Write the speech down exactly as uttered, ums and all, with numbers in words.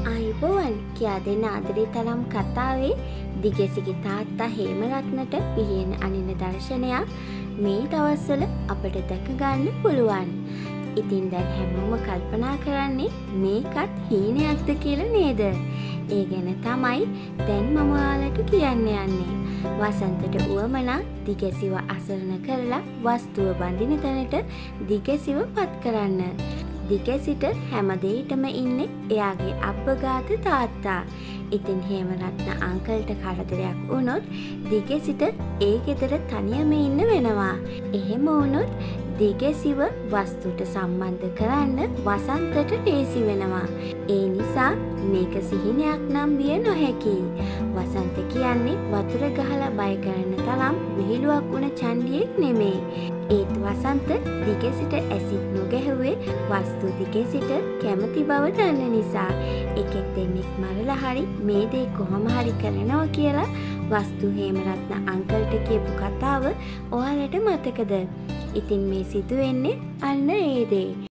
අයිබෝවන් කියා දෙන්න ආදරේ තරම් කතාවේ දිගසිගේ තාත්තා හේමරත්නට පිළියෙන අනින දර්ශනයක් මේ දවස්වල අපට දැක ගන්න පුළුවන්. ඉතින් දැන් හැමෝම කල්පනා කරන්නේ මේකත් හීනයක්ද කියලා නේද? ඒ ගැන තමයි දැන් මම ඔයාලට කියන්න යන්නේ. වසන්තට උවමනා දිගසිව අසරණ කරලා වස්තුව බඳින තැනට දිගසිව පත් කරන්න. දිගසිට හැමදේටම ඉන්නේ එයාගේ අබ්බගාත තාත්තා. ඉතින් හේමරත්න අංකල්ට කරදරයක් වුණොත් දිගසිට ඒ ගෙදර තනියම ඉන්න වෙනවා. එහෙම වුණොත් දිගසිව වස්තුට සම්බන්ධ කරන්න වසන්තට ලේසි වෙනවා. ඒ නිසා මේක සිහිනයක් නම් විය නොහැකි. වසන්ත කියන්නේ වතුර ගහලා බය කරන තරම් විහිළුවක් වුණ චණ්ඩියෙක් නෙමෙයි. ඒත් වසන්ත දිගසිට ඇසිඩ් නොගැහුවේ වස්තු දිගසිට කැමති බව දන්න නිසා. එකෙක් දෙන්නෙක් මරලා හරි මේ දේ කොහොම හරි කරනවා කියලා වස්තු හේමරත්න අංකල්ට කියපු කතාව ඔයාලට මතකද? ඉතින් මේ සිදුවෙන්නේ අන්න ඒ දේ.